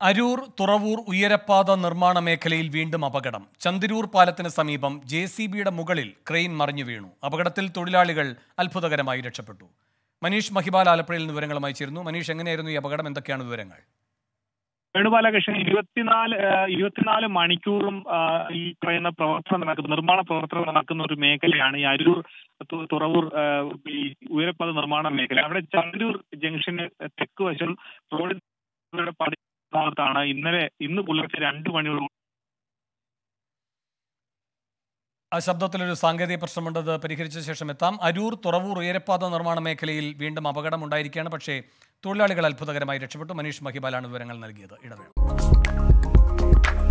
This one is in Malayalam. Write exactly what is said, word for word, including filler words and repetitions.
അരൂർ തുറവൂർ ഉയരപ്പാത നിർമ്മാണ മേഖലയിൽ വീണ്ടും അപകടം. ചന്ദിരൂർ പാലത്തിന് സമീപം ജെ സി ബിയുടെ മുകളിൽ ക്രെയിൻ മറിഞ്ഞു വീണു. അപകടത്തിൽ തൊഴിലാളികൾ അത്ഭുതകരമായി രക്ഷപ്പെട്ടു. മനീഷ് മഹിബാൽ ആലപ്പുഴയിൽ നിന്ന് വിവരങ്ങളുമായി ചേരുന്നു. മനീഷ്, എങ്ങനെയായിരുന്നു ഈ അപകടം? എന്തൊക്കെയാണ് വിവരങ്ങൾ? വേണുബാലകൃഷ്ണൻ, ഇരുപത്തിനാല് ഇരുപത്തിനാല് മണിക്കൂറും ഈ പറയുന്ന പ്രവർത്തനം നടക്കുന്ന നിർമ്മാണ പ്രവർത്തനം നടക്കുന്ന ഒരു മേഖലയാണ് ഈ അരൂർ തുറവൂർ ഈ ഉയരപ്പാത നിർമ്മാണ മേഖല. അവിടെ ചന്ദിരൂർ ജംഗ്ഷന് തെക്ക് വശം റോഡിന്റെ ഭാഗത്താണ് ഇന്നലെ ഇന്ന് പുലർച്ചെ രണ്ടു മണിയോട് ആ ശബ്ദത്തിലൊരു സാങ്കേതിക പ്രശ്നമുണ്ട്. അത് പരിഹരിച്ച ശേഷം എത്താം. അരൂർ തുറവൂർ ഉയരപ്പാത നിർമ്മാണ മേഖലയിൽ വീണ്ടും അപകടം ഉണ്ടായിരിക്കുകയാണ്. പക്ഷേ തൊഴിലാളികൾ അത്ഭുതകരമായി രക്ഷപ്പെട്ടു. മനീഷ് മഹിബാലാണ് വിവരങ്ങൾ നൽകിയത്. ഇടവേള.